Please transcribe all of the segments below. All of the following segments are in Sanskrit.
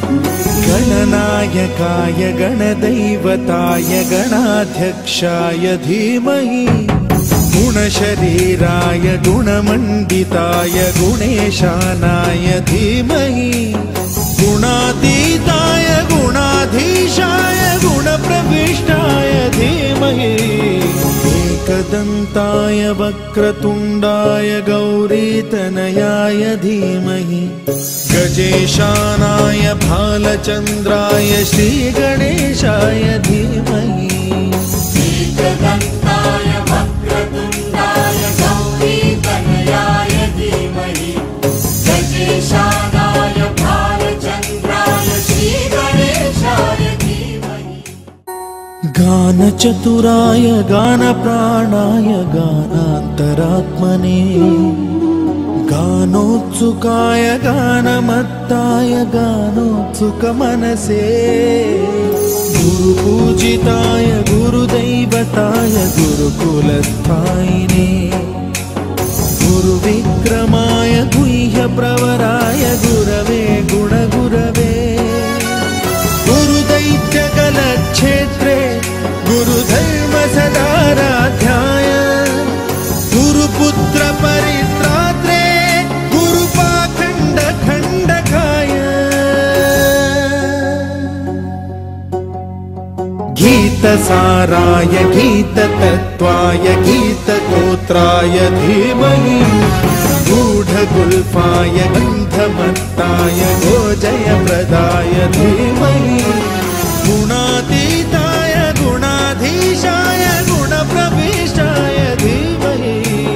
गणनायकाय गणदैवताय गणाध्यक्षाय धीमहि गुणशरीराय गुणमण्डिताय गुणेशानाय धीमहि गुणातीताय गुणाधीशाय गुणप्रविष्टाय धीमहि एकदन्ताय वक्रतुण्डाय गौरीतनयाय धीमहि गजेशानाय भालचन्द्राय श्रीगणेशाय धीमहि एकदन्ताय वक्रतुण्डाय गौरीतनयाय धीमहि गजेशानाय भालचन्द्राय श्रीगणेशाय धीमहि गानचतुराय गानप्राणाय गानान्तरात्मने गानोत्सुकाय गानमत्ताय गानोत्सुकमनसे गुरुपूजिताय गुरुदैवताय गुरुकुलस्थायिने गुरुविक्रमाय गुह्यप्रवराय गुरवे गुणगुरवे गुरुदैत्यकलक्षेत्रे गुरुधर्मसदाराध्याय गुरुपुत्रपरित्रात्रे गुरुपाखण्डखण्डकाय गीतसाराय गीततत्त्वाय गीतगोत्राय धीमहि गूढगुल्फाय गन्धमत्ताय गोजयप्रदाय धीमहि गुणातीताय गुणाधीशाय गुणप्रविष्टाय धीमहि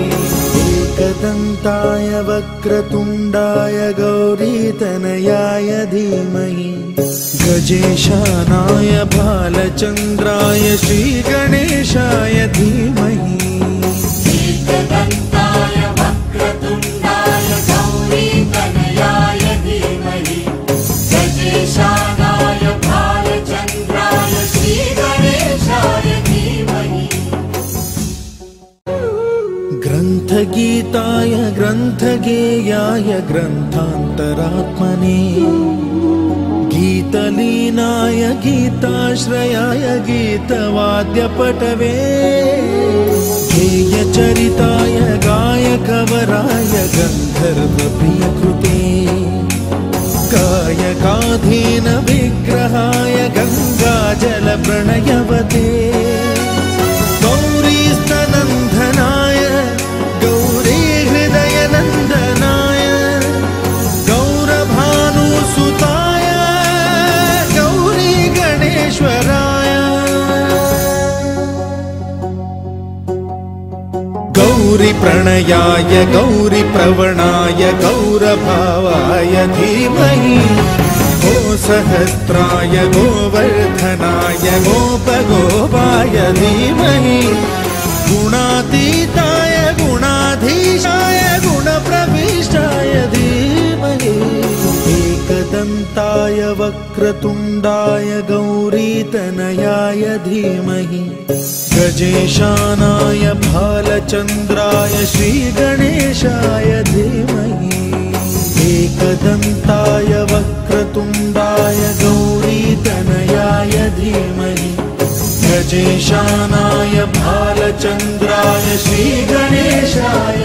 एकदन्ताय वक्रतुण्डाय गौरीतनयाय धीमहि गजेशानाय भालचन्द्राय श्रीगणेशाय धीमहि एकदन्ताय वक्रतुण्डाय गौरीतनयाय धीमहि गजेशानाय भालचन्द्राय श्रीगणेशाय धीमहि ग्रन्थगीताय ग्रन्थगेयाय ग्रन्थान्तरात्मने गीतलीनाय गीताश्रयाय गीतवाद्यपटवे गेयचरिताय गायकवराय गन्धर्वप्रियकृते गायकाधीन विग्रहाय गङ्गाजलप्रणयवते गौरीस्तनन्दनाय गौरीहृदयनन्दनाय गौरभानुसुताय गौरीगणेश्वराय गौरीप्रणयाय गौरीप्रवणाय गौरभावाय धीमहि गोसहस्राय गोवर्धनाय गोपगोपाय धीमहि गुणातीताय गुणाधीशाय गुणप्रविष्टाय धीमहि एकदन्ताय वक्रतुण्डाय गौरीतनयाय धीमहि गजेशानाय भालचन्द्राय श्रीगणेशाय धीमहि एकदन्ताय वक्रतुण्डाय गौरीतनयाय धीमहि गजेशानाय भालचन्द्राय श्रीगणेशाय